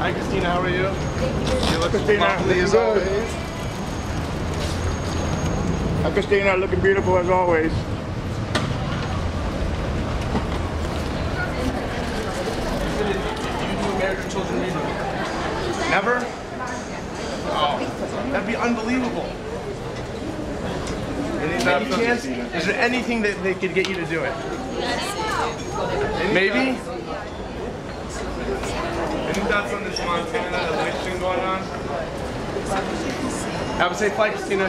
Hi Christina, how are you? You look Christina, lovely as good. always. Hi Christina, looking beautiful as always. Do you do American Children Reading? Never? Oh, that'd be unbelievable. Any chance? Is there anything that they could get you to do it? Maybe? Any thoughts on this Montana election going on? Have a safe flight, Christina.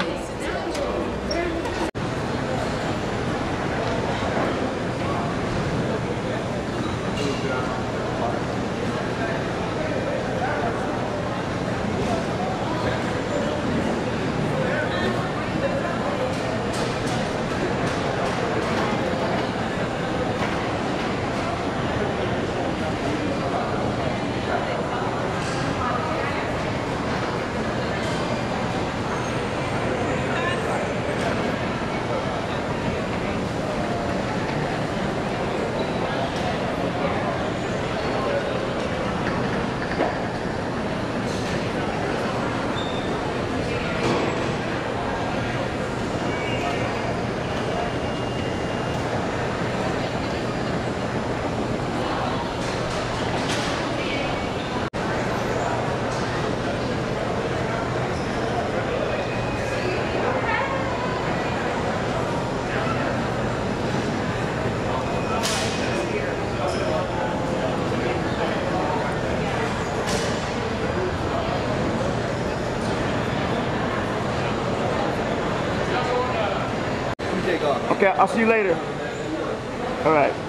Okay, I'll see you later. All right.